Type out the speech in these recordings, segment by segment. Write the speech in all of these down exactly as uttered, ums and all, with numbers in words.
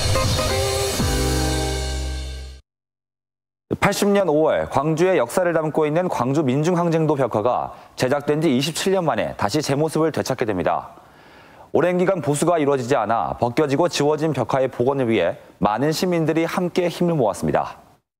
팔십 년 오월 광주의 역사를 담고 있는 광주 민중항쟁도 벽화가 제작된 지 이십칠 년 만에 다시 제 모습을 되찾게 됩니다. 오랜 기간 보수가 이루어지지 않아 벗겨지고 지워진 벽화의 복원을 위해 많은 시민들이 함께 힘을 모았습니다.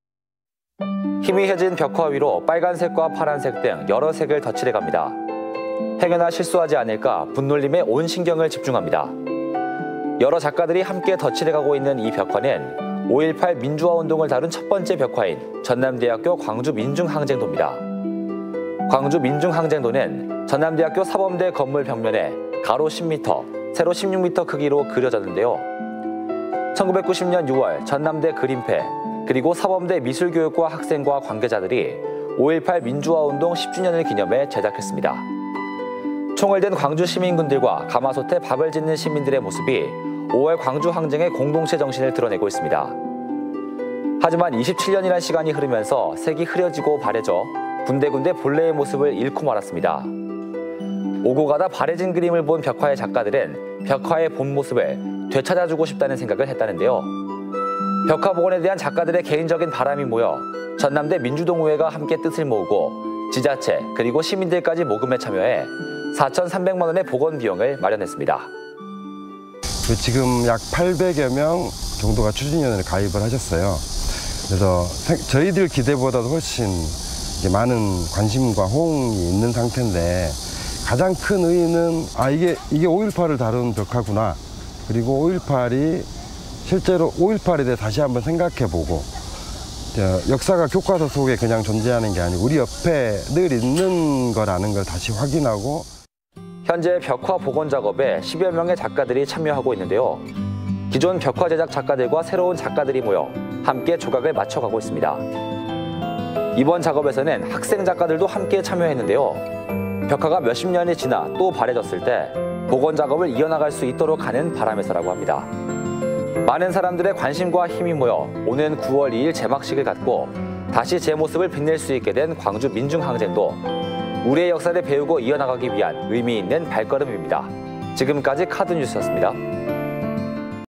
희미해진 벽화 위로 빨간색과 파란색 등 여러 색을 덧칠해갑니다. 행여나 실수하지 않을까 분놀림에 온 신경을 집중합니다. 여러 작가들이 함께 덧칠해가고 있는 이 벽화는 오일팔 민주화 운동을 다룬 첫 번째 벽화인 전남대학교 광주 민중항쟁도입니다. 광주 민중항쟁도는 전남대학교 사범대 건물 벽면에 가로 십 미터, 세로 십육 미터 크기로 그려졌는데요. 천구백구십 년 유월 전남대 그림패, 그리고 사범대 미술교육과 학생과 관계자들이 오일팔 민주화 운동 십 주년을 기념해 제작했습니다. 총을 든 광주 시민군들과 가마솥에 밥을 짓는 시민들의 모습이 오월 광주 항쟁의 공동체 정신을 드러내고 있습니다. 하지만 이십칠 년이란 시간이 흐르면서 색이 흐려지고 바래져 군데군데 본래의 모습을 잃고 말았습니다. 오고 가다 바래진 그림을 본 벽화의 작가들은 벽화의 본 모습을 되찾아주고 싶다는 생각을 했다는데요. 벽화 복원에 대한 작가들의 개인적인 바람이 모여 전남대 민주동호회가 함께 뜻을 모으고 지자체 그리고 시민들까지 모금에 참여해 사천삼백만 원의 복원 비용을 마련했습니다. 지금 약 팔백여 명 정도가 추진위원회에 가입을 하셨어요. 그래서 저희들 기대보다도 훨씬 많은 관심과 호응이 있는 상태인데, 가장 큰 의의는 아 이게 이게 오일팔을 다룬 벽화구나. 그리고 오일팔이 실제로 오일팔에 대해 다시 한번 생각해보고, 역사가 교과서 속에 그냥 존재하는 게 아니고 우리 옆에 늘 있는 거라는 걸 다시 확인하고. 현재 벽화 복원 작업에 십여 명의 작가들이 참여하고 있는데요. 기존 벽화 제작 작가들과 새로운 작가들이 모여 함께 조각을 맞춰가고 있습니다. 이번 작업에서는 학생 작가들도 함께 참여했는데요. 벽화가 몇십 년이 지나 또 바래졌을 때 복원 작업을 이어나갈 수 있도록 하는 바람에서라고 합니다. 많은 사람들의 관심과 힘이 모여 오는 구월 이일 제막식을 갖고 다시 제 모습을 빛낼 수 있게 된 광주 민중항쟁도 우리의 역사를 배우고 이어나가기 위한 의미 있는 발걸음입니다. 지금까지 카드뉴스였습니다.